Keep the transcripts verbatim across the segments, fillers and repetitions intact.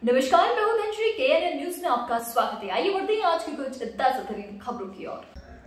नमस्कार, मैं हूं धनश्री। के एन एन न्यूज में आपका स्वागत है। आइए बढ़ते हैं आज की कुछ ताज़ा-तरीन खबरों की ओर।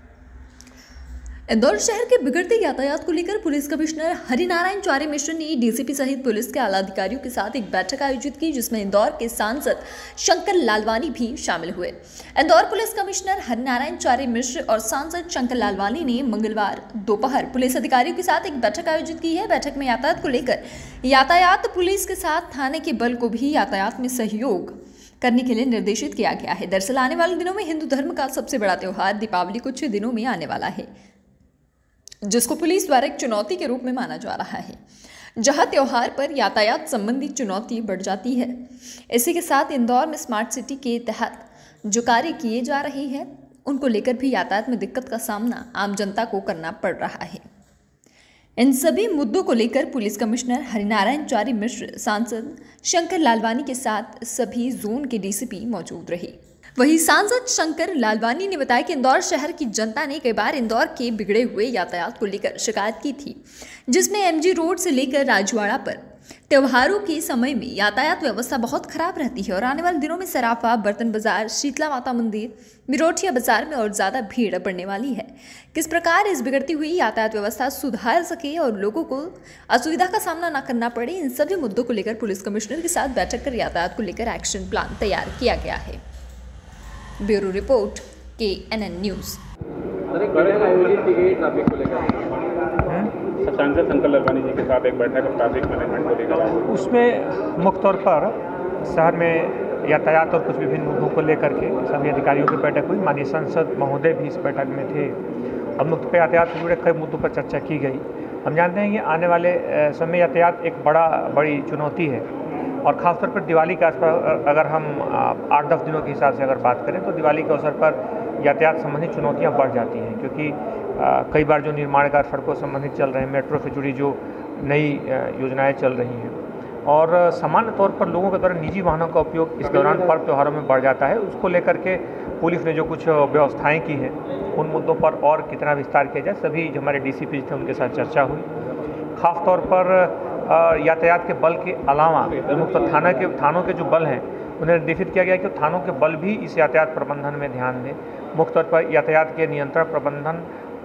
इंदौर शहर के बिगड़ते यातायात को लेकर पुलिस कमिश्नर हरिनारायण चारी मिश्र ने डीसीपी सहित पुलिस के आला अधिकारियों के साथ एक बैठक आयोजित की, जिसमें इंदौर के सांसद शंकर लालवानी भी शामिल हुए। इंदौर पुलिस कमिश्नर हरिनारायण चारी मिश्र और सांसद शंकर लालवानी ने मंगलवार दोपहर पुलिस अधिकारियों के साथ एक बैठक आयोजित की है। बैठक में यातायात को लेकर यातायात पुलिस के साथ थाने के बल को भी यातायात में सहयोग करने के लिए निर्देशित किया गया है। दरअसल आने वाले दिनों में हिंदू धर्म का सबसे बड़ा त्योहार दीपावली कुछ दिनों में आने वाला है, जिसको पुलिस द्वारा एक चुनौती के रूप में माना जा रहा है, जहां त्योहार पर यातायात संबंधी चुनौती बढ़ जाती है। इसी के साथ इंदौर में स्मार्ट सिटी के तहत जो कार्य किए जा रहे हैं, उनको लेकर भी यातायात में दिक्कत का सामना आम जनता को करना पड़ रहा है। इन सभी मुद्दों को लेकर पुलिस कमिश्नर हरिनारायण चारी मिश्र, सांसद शंकर लालवानी के साथ सभी जोन के डीसीपी मौजूद रहे। वहीं सांसद शंकर लालवानी ने बताया कि इंदौर शहर की जनता ने कई बार इंदौर के बिगड़े हुए यातायात को लेकर शिकायत की थी, जिसमें एमजी रोड से लेकर राजवाड़ा पर त्योहारों के समय में यातायात व्यवस्था बहुत खराब रहती है और आने वाले दिनों में सराफा, बर्तन बाजार, शीतला माता मंदिर, मिरोठिया बाजार में और ज़्यादा भीड़ बढ़ने वाली है। किस प्रकार इस बिगड़ती हुई यातायात व्यवस्था सुधार सके और लोगों को असुविधा का सामना न करना पड़े, इन सभी मुद्दों को लेकर पुलिस कमिश्नर के साथ बैठक कर यातायात को लेकर एक्शन प्लान तैयार किया गया है। Bureau report, K N N news. सांसद शंकर लालवानी जी के साथ एक बैठक ट्रैफिक मैनेजमेंट को लेकर, उसमें मुख्य तौर पर शहर में यातायात और कुछ विभिन्न मुद्दों को लेकर के सभी अधिकारियों की बैठक हुई। माननीय सांसद महोदय भी इस बैठक में थे और मुख्य यातायात से जुड़े कई मुद्दों पर चर्चा की गई। हम जानते हैं कि आने वाले समय यातायात एक बड़ा बड़ी चुनौती है और ख़ासतौर पर दिवाली के आसपास अगर हम आठ दस दिनों के हिसाब से अगर बात करें तो दिवाली के अवसर पर यातायात संबंधी चुनौतियां बढ़ जाती हैं, क्योंकि आ, कई बार जो निर्माण कार्य सड़कों संबंधित चल रहे हैं, मेट्रो से जुड़ी जो नई योजनाएं चल रही हैं और सामान्य तौर पर लोगों के द्वारा निजी वाहनों का उपयोग इस दौरान पर्व त्योहारों में बढ़ जाता है। उसको लेकर के पुलिस ने जो कुछ व्यवस्थाएँ की हैं, उन मुद्दों पर और कितना विस्तार किया जाए, सभी जो हमारे डी सी पी थे उनके साथ चर्चा हुई। ख़ासतौर पर यातायात के बल के अलावा मुख्य थाना के थानों के जो बल हैं उन्हें निर्देशित किया गया कि थानों के बल भी इस यातायात प्रबंधन में ध्यान दें। मुख्य तौर पर यातायात के नियंत्रण प्रबंधन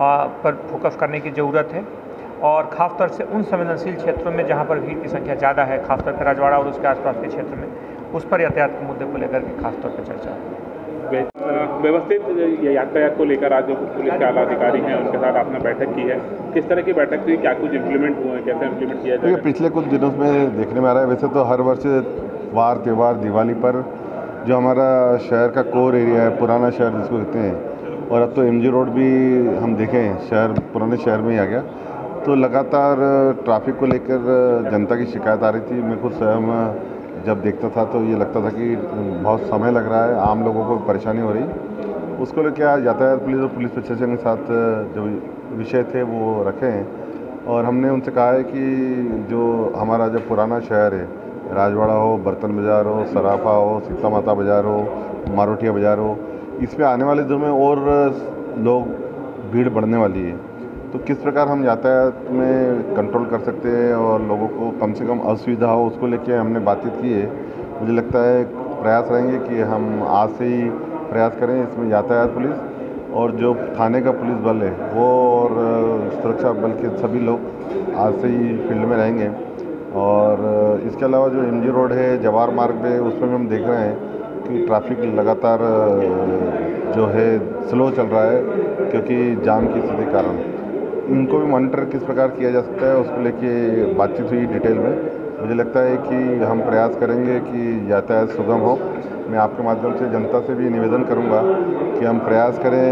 पर फोकस करने की ज़रूरत है और ख़ासतौर से उन संवेदनशील क्षेत्रों में जहां पर भीड़ की संख्या ज़्यादा है, खासतौर पर राजवाड़ा और उसके आसपास के क्षेत्र में, उस पर यातायात के मुद्दे को लेकर के खासतौर पर चर्चा है। व्यवस्थित यातायात को लेकर आज जो पुलिस के आला अधिकारी हैं उनके साथ आपने बैठक की है, किस तरह की बैठक थी, क्या कुछ इम्प्लीमेंट हुआ है, कैसे इम्प्लीमेंट किया जाए? पिछले कुछ दिनों में देखने में आ रहा है, वैसे तो हर वर्ष वार त्यौहार दिवाली पर जो हमारा शहर का कोर एरिया है, पुराना शहर जिसको कहते हैं, और अब तो एमजी रोड भी हम देखें शहर पुराने शहर में ही आ गया, तो लगातार ट्रैफिक को लेकर जनता की शिकायत आ रही थी। मैं खुद स्वयं जब देखता था तो ये लगता था कि बहुत समय लग रहा है, आम लोगों को परेशानी हो रही। उसको लेकर आज यातायात पुलिस और पुलिस प्रशासन के साथ जो विषय थे वो रखे हैं और हमने उनसे कहा है कि जो हमारा जो पुराना शहर है, राजवाड़ा हो, बर्तन बाज़ार हो, सराफा हो, शीतला माता बाज़ार हो, मारोटिया बाज़ार हो, इसमें आने वाले दिनों में और लोग भीड़ बढ़ने वाली है, तो किस प्रकार हम यातायात में कंट्रोल कर सकते हैं और लोगों को कम से कम असुविधा हो, उसको लेके हमने बातचीत की है। मुझे लगता है प्रयास रहेंगे कि हम आज से ही प्रयास करें इसमें यातायात पुलिस और जो थाने का पुलिस बल है वो और सुरक्षा बल के सभी लोग आज से ही फील्ड में रहेंगे। और इसके अलावा जो एमजी रोड है, जवाहर मार्ग पे, उसमें भी हम देख रहे हैं कि ट्रैफिक लगातार जो है स्लो चल रहा है, क्योंकि जाम की स्थिति के कारण। इनको भी मॉनिटर किस प्रकार किया जा सकता है उसको लेके बातचीत हुई डिटेल में। मुझे लगता है कि हम प्रयास करेंगे कि यातायात सुगम हो। मैं आपके माध्यम से जनता से भी निवेदन करूंगा कि हम प्रयास करें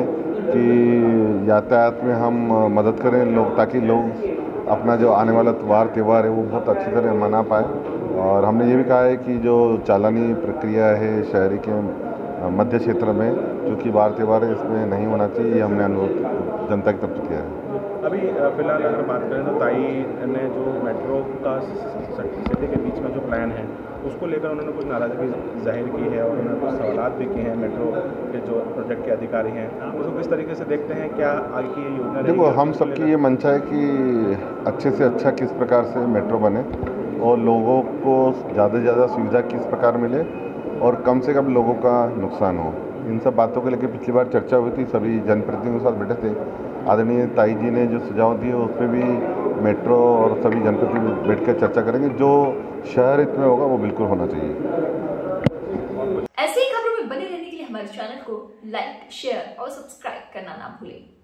कि यातायात में हम मदद करें लोग, ताकि लोग अपना जो आने वाला त्योहार त्यौहार है वो बहुत अच्छी तरह मना पाए। और हमने ये भी कहा है कि जो चालानी प्रक्रिया है शहरी के मध्य क्षेत्र में, जो कि बार त्यौहार है, इसमें नहीं होना चाहिए, ये हमने अनुरोध जनता की तरफ से किया है। अभी फिलहाल अगर बात करें तो ताई ने जो मेट्रो का सिटी के बीच में जो प्लान है उसको लेकर उन्होंने कुछ नाराज़गी जाहिर की है और उन्होंने कुछ सवाल भी किए हैं मेट्रो के जो प्रोजेक्ट के अधिकारी हैं, उसको किस तरीके से देखते हैं, क्या आगे की ये योजना? देखो, हम सबकी ये मंशा है कि अच्छे से अच्छा किस प्रकार से मेट्रो बने और लोगों को ज़्यादा से ज़्यादा सुविधा किस प्रकार मिले और कम से कम लोगों का नुकसान हो। इन सब बातों को लेकर पिछली बार चर्चा हुई थी, सभी जनप्रतिनिधियों के साथ बैठे थे। आदरणीय ताई जी ने जो सुझाव दिए उस पर भी मेट्रो और सभी जनप्रतिनिधि बैठ कर चर्चा करेंगे। जो शहर हित में होगा वो बिल्कुल होना चाहिए। ऐसी ही खबरों में बने रहने के लिए हमारे चैनल को लाइक, शेयर और सब्सक्राइब करना ना भूलें।